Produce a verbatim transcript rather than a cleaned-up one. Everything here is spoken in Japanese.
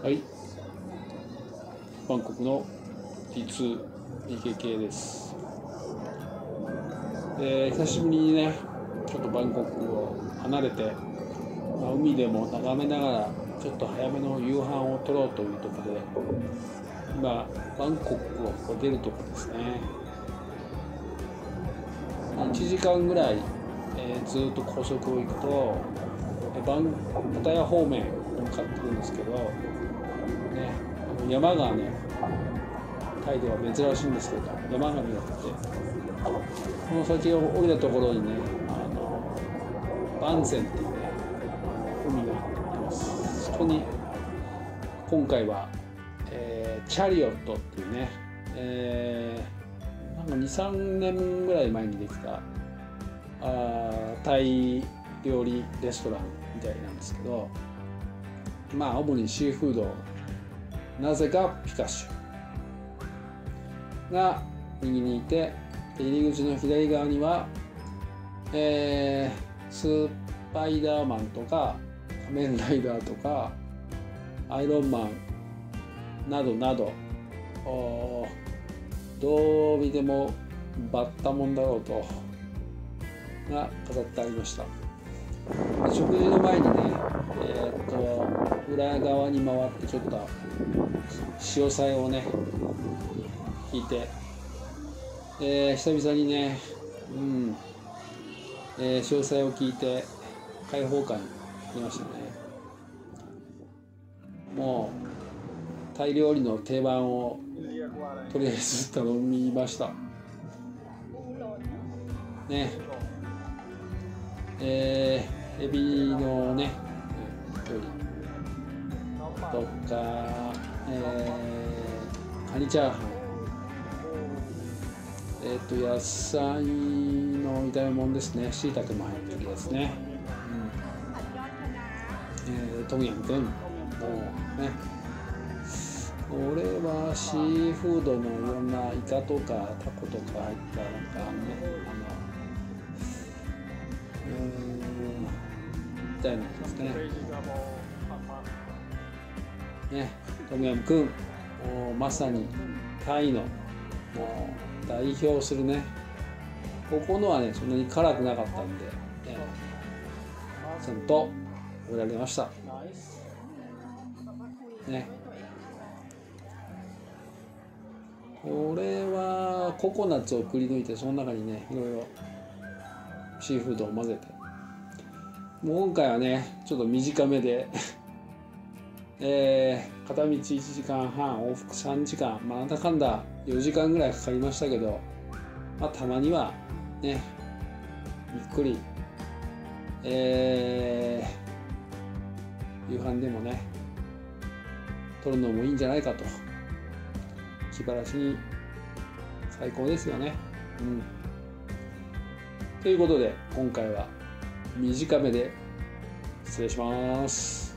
はい、バンコクの ティーツービーケーケー です。で、久しぶりにね、ちょっとバンコクを離れて、まあ、海でも眺めながら、ちょっと早めの夕飯を取ろうというところで、今、バンコクを出るところですね。いちじかんぐらい、えー、ずっと高速を行くと、バンパタヤ方面に向かってるんですけど、ね、あの山がね、タイでは珍しいんですけど、山が見えてて、この先を降りたところにね、あのバンセンっていうね、海があります。そこに今回は、えー、チャリオットっていうね、えー、なんかにさんねんぐらい前にできたあタイ料理レストランみたいなんですけど、まあ主にシーフード、なぜかピカシュが右にいて、入り口の左側には、えー、スパイダーマンとか仮面ライダーとかアイロンマンなどなど、どう見てもバッタモンだろうとが飾ってありました。食事の前にね、えー、っと裏側に回ってちょっと潮騒をね引いて、えー、久々にね、うんえー、潮騒を聞いて開放感に来ましたね。もうタイ料理の定番をとりあえず頼みましたね。えー、エビのね料理とか、えー、カニチャーハン、えっ、ー、と野菜の炒め物ですね。しいたけも入ってるやつね、うんえー、トムヤムクンもうね、これはシーフードのいろんなイカとかタコとか入ったなんかね、あのうーんみたいなやつですね。ね、トムヤムクン、もうまさにタイのもう代表するね。ここのはね、そんなに辛くなかったんで、ね、ちゃんと食べられました。ね。これはココナッツをくり抜いて、その中にね、いろいろシーフードを混ぜて、もう今回はね、ちょっと短めで、えー、片道いちじかんはん、往復さんじかん、まあ、なんだかんだよじかんぐらいかかりましたけど、まあ、たまにはね、ゆっくり、えー、夕飯でもね、取るのもいいんじゃないかと。気晴らしに最高ですよね。うん。ということで、今回は短めで失礼します。